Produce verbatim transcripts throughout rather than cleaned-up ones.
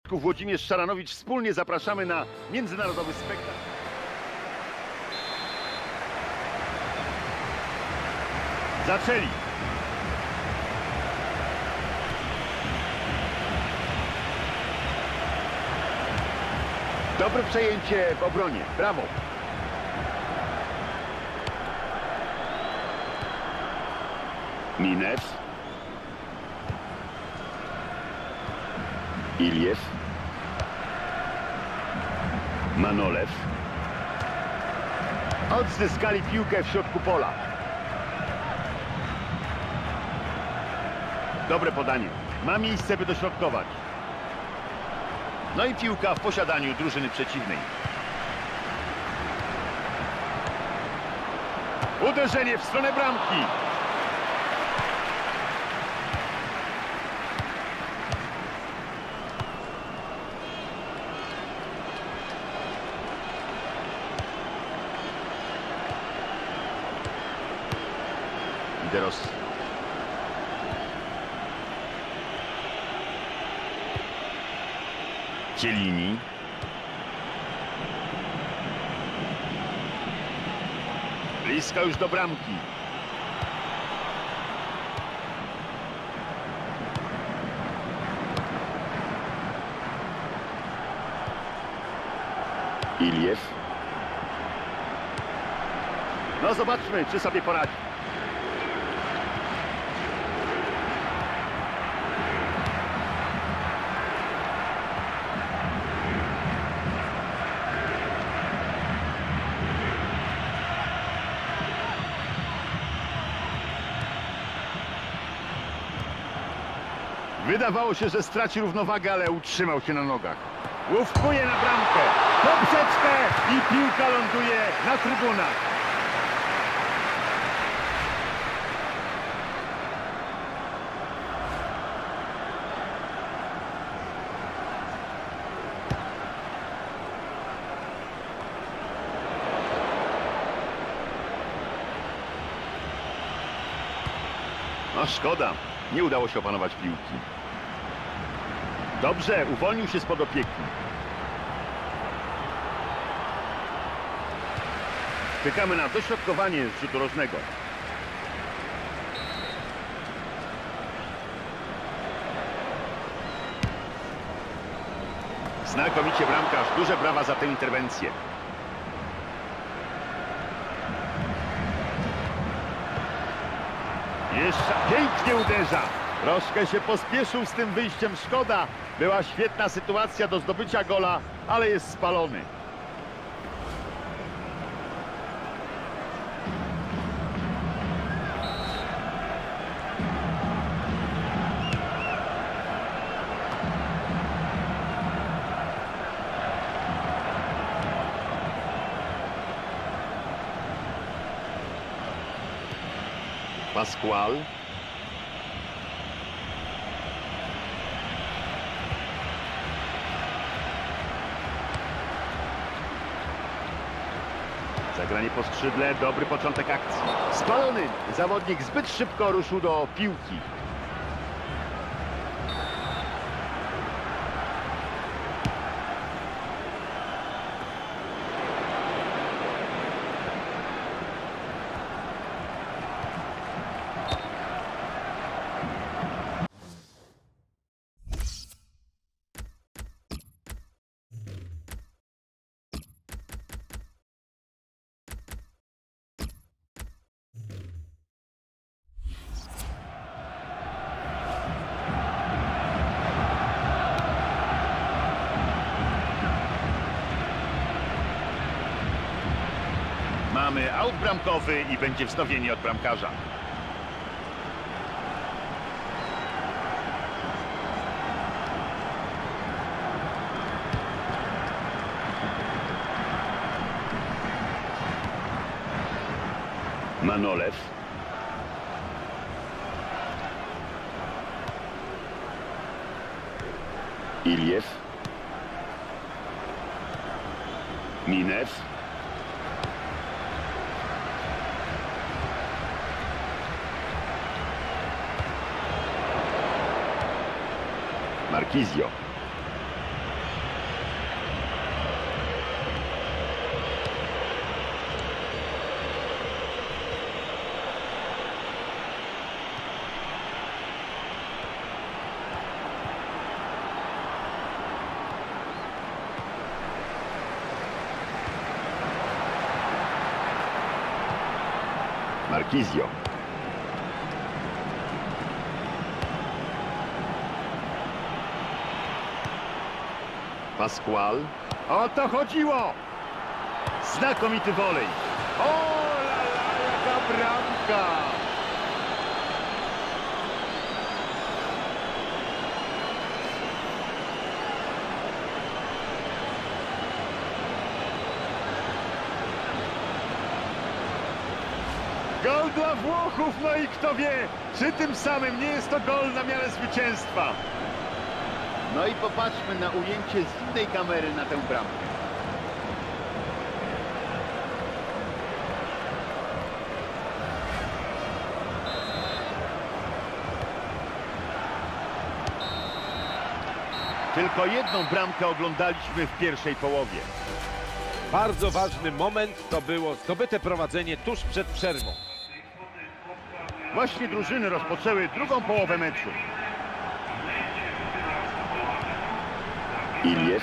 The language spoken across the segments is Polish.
Środku Włodzimierz Szaranowicz. Wspólnie zapraszamy na międzynarodowy spektakl. Zaczęli. Dobre przejęcie w obronie. Brawo. Minew. Iliew. Manolew. Odzyskali piłkę w środku pola. Dobre podanie. Ma miejsce, by dośrodkować. No i piłka w posiadaniu drużyny przeciwnej. Uderzenie w stronę bramki. Deros. Cielini. Blisko już do bramki. Iliew. No zobaczmy, czy sobie poradzi. Wydawało się, że straci równowagę, ale utrzymał się na nogach. Łówkuje na bramkę. Poprzeczkę i piłka ląduje na trybunach. No szkoda. Nie udało się opanować piłki. Dobrze, uwolnił się spod opieki. Czekamy na dośrodkowanie z rzutu rożnego. Znakomicie bramkarz. Duże brawa za tę interwencję. Jeszcze pięknie uderza. Troszkę się pospieszył z tym wyjściem. Szkoda. Była świetna sytuacja do zdobycia gola, ale jest spalony. Pascual. Zagranie po skrzydle, dobry początek akcji. Spalony zawodnik zbyt szybko ruszył do piłki. Mamy aut bramkowy i będzie wznowienie od bramkarza. Manolew. Iliew. Minew. Marquisio. Marquisio. Pascual. O to chodziło! Znakomity wolej. O la la, jaka bramka! Gol dla Włochów, no i kto wie, czy tym samym nie jest to gol na miarę zwycięstwa. No i popatrzmy na ujęcie z innej kamery na tę bramkę. Tylko jedną bramkę oglądaliśmy w pierwszej połowie. Bardzo ważny moment to było zdobyte prowadzenie tuż przed przerwą. Właśnie drużyny rozpoczęły drugą połowę meczu. Iliew.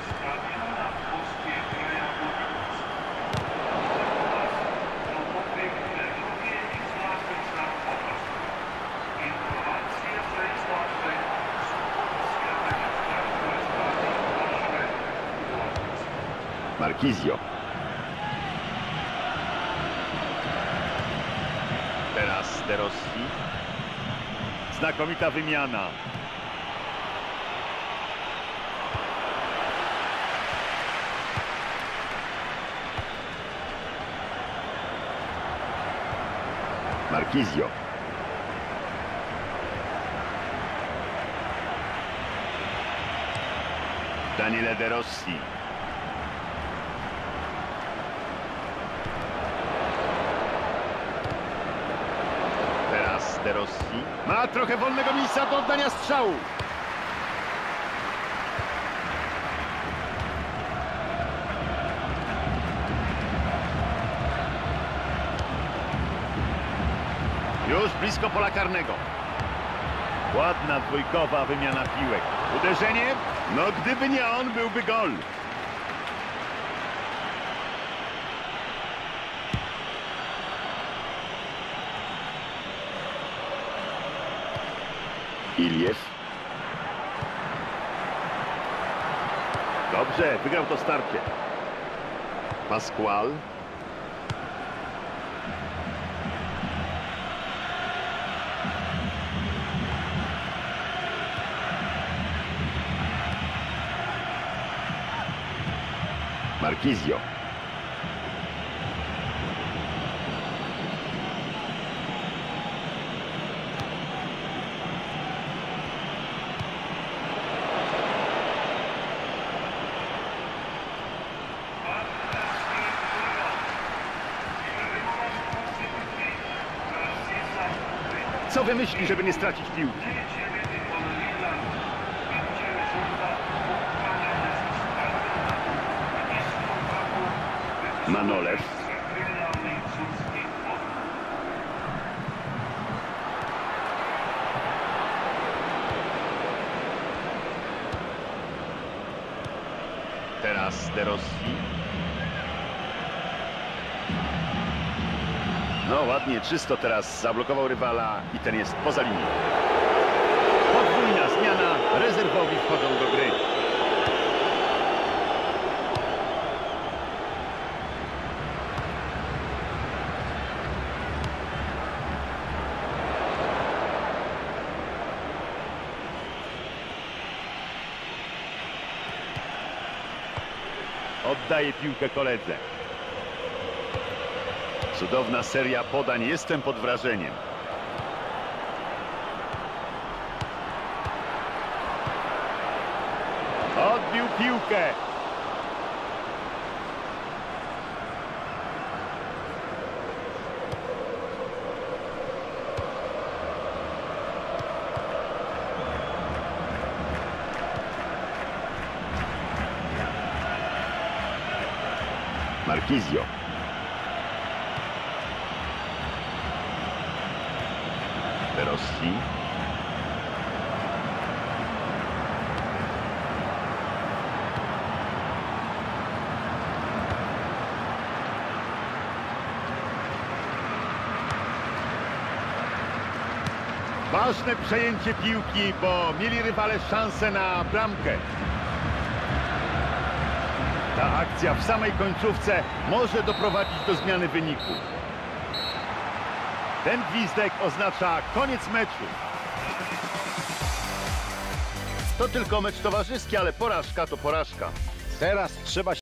Marquisio. Teraz De Rossi. Znakomita wymiana. Marquisio. Daniele De Rossi. Teraz De Rossi. Ma trochę wolnego miejsca do oddania strzału. Już blisko pola karnego. Ładna dwójkowa wymiana piłek. Uderzenie? No gdyby nie on, byłby gol. Iliew. Dobrze, wygrał to starcie. Pascual. Marquisio. Co wymyśli, żeby nie stracić piłki? Manolew. Teraz De Rossi. No ładnie, czysto teraz zablokował rywala i ten jest poza linią. Podwójna zmiana, rezerwowi wchodzą do gry. Oddaje piłkę koledze. Cudowna seria podań, jestem pod wrażeniem. Odbił piłkę. Marquisio. De Rossi. Ważne przejęcie piłki, bo mieli rywale szansę na bramkę. Ta akcja w samej końcówce może doprowadzić do zmiany wyniku. Ten gwizdek oznacza koniec meczu. To tylko mecz towarzyski, ale porażka to porażka. Teraz trzeba się